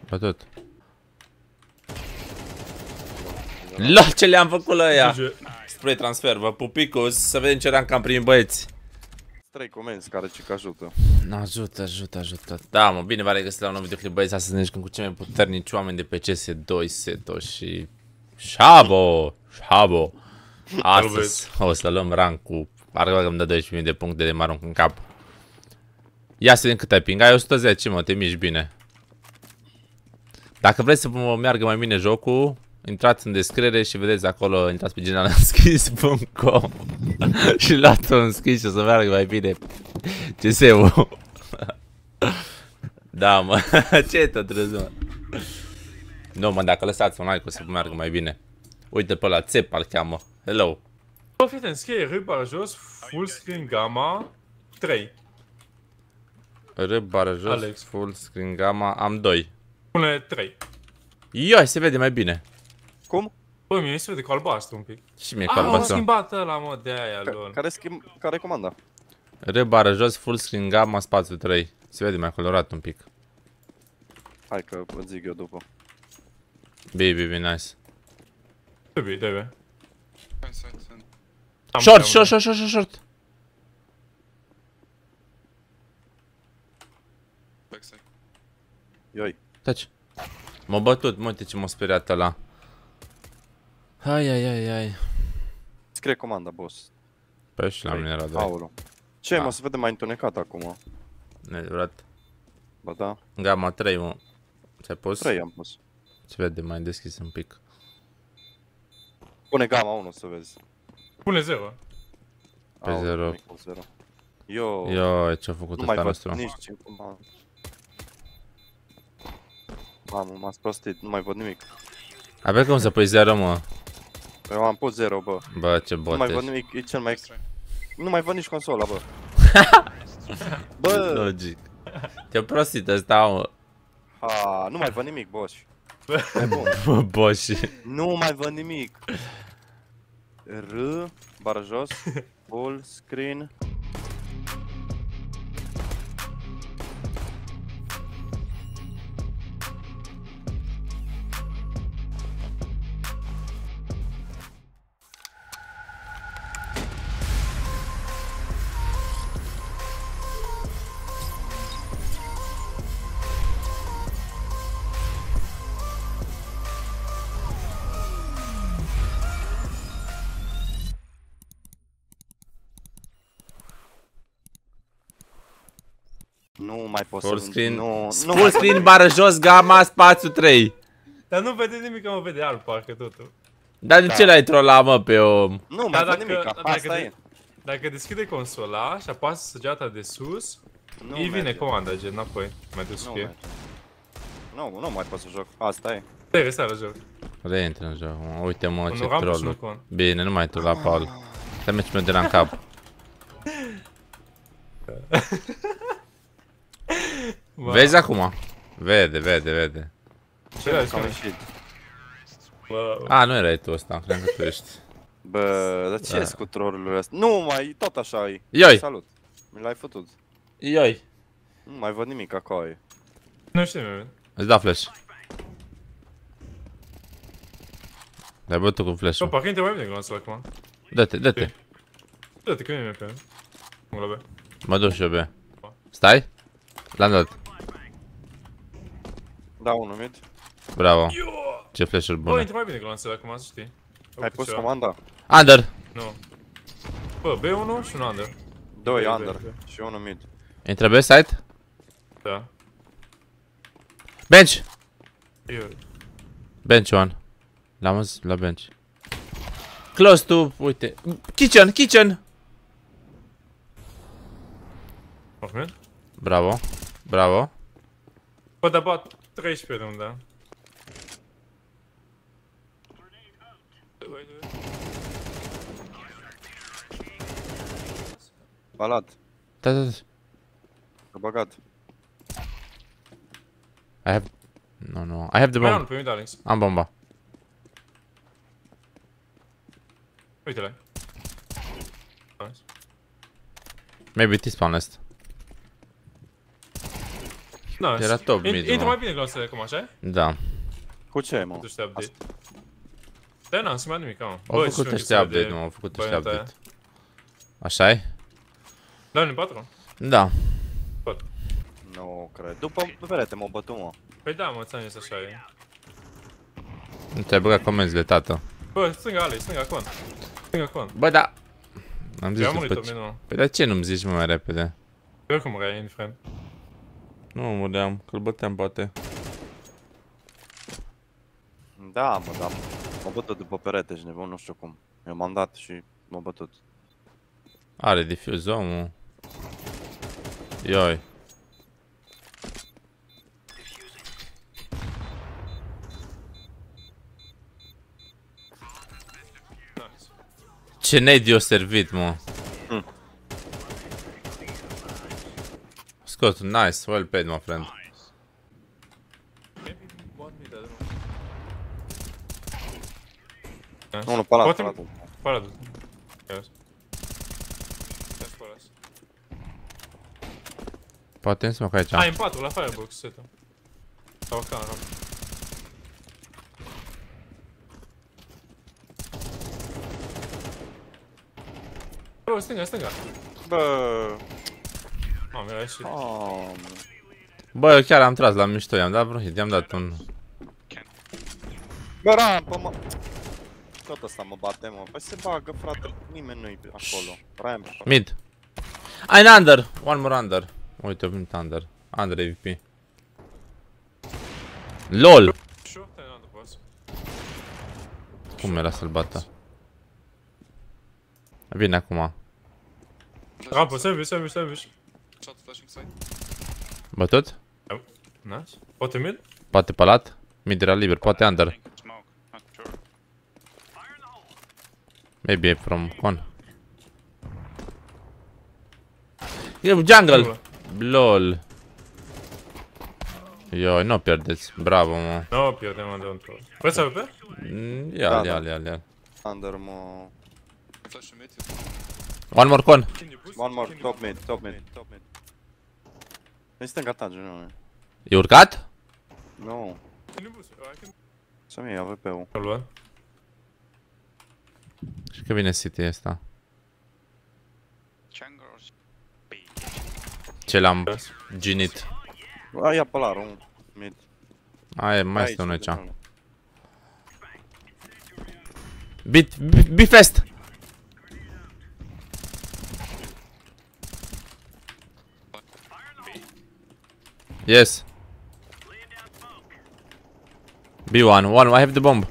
Bătut. La ce le-am făcut la ea? Spre transfer, vă pupicus, să vedem ce rank am primit, băieți. 3 comenzi care ce că ajută. Ajută. Da, mă, bine v-a regăsit la un nou videoclip, băieți. Astăzi ne jucăm cu cei mai puternici oameni de pe CS2, Seto și Shabo. Astăzi o să luăm rank cu... Parcă îmi dă 12.000 de puncte de mă arunc în cap. Ia să vedem cât ai ping. Ai 110, mă, te miști bine. Dacă vreți să vă meargă mai bine jocul, intrați în descriere și vedeți acolo, intrați pe generalanschis.com și luați un schis și o să meargă mai bine CS-ul. Da, mă, ce tot râzi, mă? Nu, mă, dacă lăsați un like o să vă meargă mai bine. Uite pe ăla, Țep al cheamă. Hello. Fii scrie R bară jos, full screen gamma 3. R bară jos, Alex. full screen gamma, am 2. Pune 3. Ioi, se vede mai bine. Cum? Bă, mie se vede cu albastru un pic. Și mie cu Am albastru. schimbat ăla, mă, de aia lor. Care e comanda? R bară jos, full screen gamma, spațiu 3. Se vede mai colorat un pic. Hai că vă zic eu după. Bine, nice. Trebuie. Short. Ioi. Taci. M-a bătut, mă, uite ce m-a speriat ăla. Hai. Scrie comanda, boss. Păi și la mine era 2. Aolo. Ce, mă, se vede mai întunecat acum. Neadevărat. Ba da. Gamma 3, mă. Ți-ai pus? 3 am pus. Se vede mai deschis un pic. Pune gamma 1 să vezi. Pune 0. Pe 0. Eu ce-a făcut nu mai ăsta văd nostru? nici ce comandă. Mamă, m-ați prostit, nu mai văd nimic. Avea cum să pui 0, mă? Eu am pus 0, bă. Bă, ce bot Nu mai văd ești. nimic, e cel mai extrem. Nu mai văd nici consola, bă. Bă! Logic. Te-a prostit ăsta, mă. Ha, nu mai văd nimic, boss. E bun. Bă, boși. Nu mai văd nimic. R, bară jos, full screen. Nu mai pot Full să... screen. Nu Full screen, bară jos, gamma, spațiu 3. Dar nu vede nimic, că mă vede alb, parcă totul. Dar de ce l-ai trollat, mă, pe om? Nu mai văd nimic, asta e. Dacă deschide consola și apasă săgeata de sus, Nu îi vine merge. comanda, gen, înapoi. Mai dus Nu cu e. merge. Nu mai pot să joc, asta e. Trebuie să la joc. Reintră în joc, mă. Uite, mă, ce Nu ramp și nu troll. con. Bine, nu mai trolla, Paul. Te mergi meu de la în cap. Vezi acum? Vede. Ce ai Am spus? ieșit. A, nu erai tu ăsta, cred că tu ești. Bă, dar ce e cu trollurile astea? Nu mai, tot așa e. Ioi! Salut. Mi l-ai făcut. Ioi! Nu mai văd nimic acolo. Nu știu, mă. Îți da flash. L-ai bătut cu flash-ul. Bă, parcă intră mai bine cu lanțul acum. Dă-te. Dă-te, că vine pe mă la B. Mă duc și eu pe. Stai? L-am dat. Da, unul mid. Bravo. Ce flash-uri Bă, bune. intră mai bine cu lanțul acum, să știi. Ai pus comanda? Under! Nu. Bă, B1 și un under. 2 Băi, under băi. și 1 mid. Intră pe site? Da. Bench! Eu. Bench one. L-am văzut la bench. Close to, uite. Kitchen! Ahmed? Bravo. Bă, dar bat 13 runda. Balat. Da. A băgat. I have... No. I have the Mai am bomb. pe mid, Alex. Am bomba. Uite-le. Nice. Maybe T-spawn last. Nice. Era top mid, Intră mă. mai bine glonțele acum, așa? Da. Cu ce, mă? Tu știi update. Da, n-am schimbat nimic, mă. Au făcut ăștia update, mă, au făcut ăștia update. Așa-i? Da, în 4? Da. Nu cred. După perete m-au bătut, mă. Păi da, mă, ți-am zis așa e. Nu te-ai băgat comenzile, tată. Bă, stânga Ale, stânga con. Stânga con. Bă, da. Am zis Eu am murit după pe ce... mine, nu. Păi de ce nu-mi zici mai repede? Eu oricum răi, indiferent. Nu mă muream, că-l băteam poate. Da, mă, da. M-a bătut după perete și nebun, nu știu cum. Eu m-am dat și m-a bătut. Are defuse omul. Ioi. Nice. Ce nade i-o servit, mă. Scot, nice, well played, my friend. Maybe one mid, I don't know. Nu, nu, palat, Poate- palat. Paradul. Yes. Yes, palas. Poate să mă aici. Ai, în 4, la firebox, setul. Sau ca în ramp. Bă, stânga, stânga. Bă, Mamă, era ieșit. Bă, eu chiar am tras la mișto, i-am dat vreo hit, i-am dat un... bă, rampă, mă. Tot ăsta mă bate, mă. Păi se bagă, frate, nimeni nu-i acolo. Rampă. Mid. Ai în under, one more under. Uite, eu vin under. Under AVP. LOL! Short and under boss. Cum era să-l bată? Vine acum. Rampă, sandwich. Shot flashing side. Bătut? Nice. Poate mid? Poate palat? Mid era liber, poate under. Smoke. Not sure. Maybe from con. E jungle! LOL. Ioi, nu o pierdeți. Bravo, mă. Nu, pierdem unde într-o. Vreți să pe? Ia-l, Da, ia-l. Under, mă. Flash mid. One more con. One more, top mid. E stânga ta, nu. E urcat? Nu. Să-mi iei AWP-ul. Îl luat. Și că vine City ăsta. Jungle or B. Ce l-am ginit. Ia polarul, mid. Aia, mai este unul aici. de Be fast! Yes. B1, one, I have the bomb.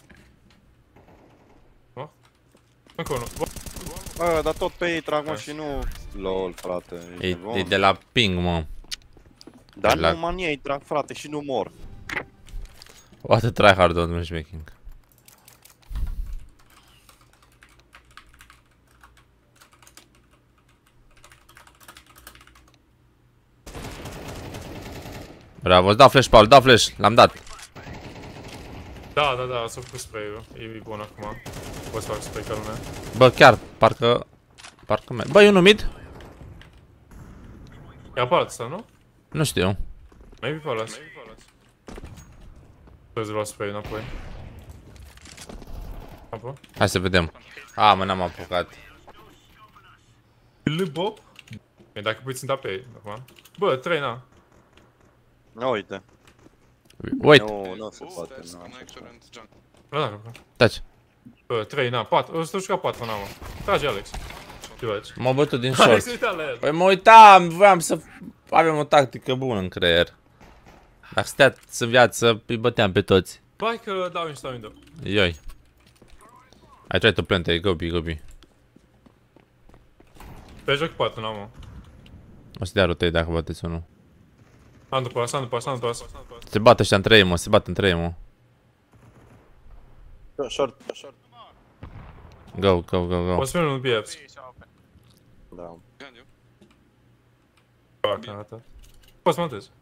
Încă unul. Bă, dar tot pe ei trag, mă, și nu... LOL, frate, ești nebun. E de la ping, mă. Dar la- nu manie ei trag, frate, și nu mor. What a tryhard on matchmaking. Bravo, îți dau flash, Paul, dau flash, l-am dat. Da, s-a făcut spray-ul. E bun acum. Poți să fac spray ca lumea. Bă, chiar, parcă bă, e unul mid? E aparat ăsta, nu? Nu știu. Maybe Palace. Trebuie să luau spray înapoi. Apă. Hai să vedem. A, mă, n-am apucat. L Bob? E dacă pui ținta pe ei, acum. Bă, 3 na. Nu, uite. Wait, Nu se Both poate, stairs, nu. connector and jungle. Da, da, taci. bă, 3 na, 4. O să juca 4 na, mă. Trage Alex. Ce faci? M-a bătut din Alex, short. uita la el. Păi mă uitam, voiam să avem o tactică bună în creier. Dacă stați în viață, îi băteam pe toți. Bai că dau window. Ioi. I try to plant, go B. Pe joc 4 na, mă. O să dea rotei dacă bateți unul. Am după asta. Se bate ăștia între ei, mă, se bat între ei, mă. Short. Go. O să fim un BFs. Da. Behind you. Fac, arată. Poți să montezi.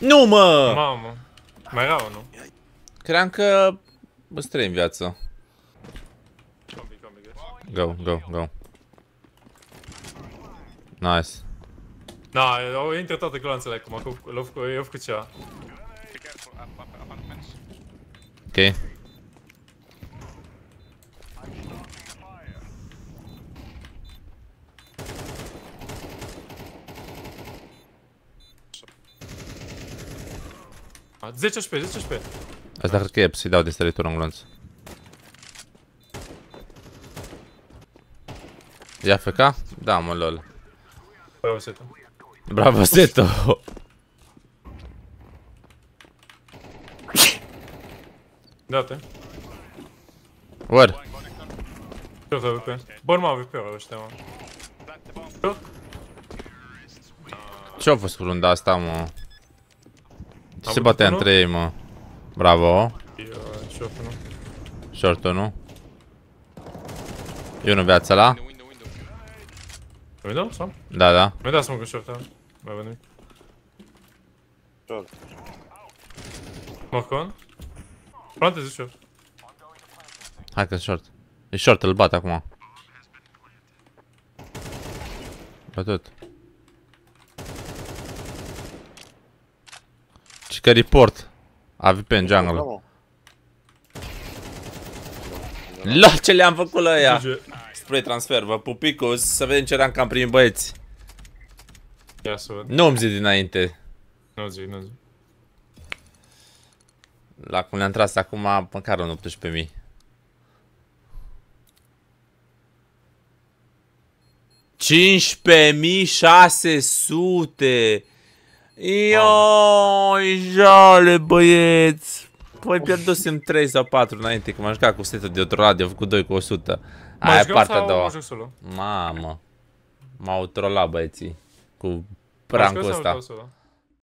Nu, mă! Mamă. Mai era unul. Cream că îți trei în viață. Combi, guys. Go, go, go. Nice. Da, au intrat toate gloanțele acum, i-au făcut ceva. Be careful, up on the fence. Ok. A, 10 HP, 10 HP. Asta cred că e să-i dau de săritură în glonț. Ia FK? Da, mă, lol. Bravo, Seto. Bravo, Seto! Da-te. Where? Short AWP. Bun, mă, AWP-ul ăștia, mă. Short? Ce-a fost cu runda asta, mă? Ce se Am batea văzut între ei, mă? Bravo. Short-ul, nu? Short-ul, nu? E unul viața la? Window. Window, sau? Da, da. Mi-a dat smoke în short, mai văd nimic. Short. Smoke on. Plantezi short. Hai că short. E short, îl bat acum. Bătut. Cică report. AVP în jungle. Bravo. LOL, ce le-am făcut la ea? GG. Spre transfer, vă pupicus, să vedem ce rank am primit, băieți. Ia să văd. Nu-mi zi dinainte. Nu zi, nu zi. La cum le-am tras acum, măcar un 18.000. $15.600. Ioi, jale, băieți. Păi pierdusem 3 sau 4 înainte, că m-am jucat cu setul de otro radio, am făcut 2 cu 100. Aia e partea a doua. Solo? Mamă. M-au trollat băieții cu prankul ăsta. Solo?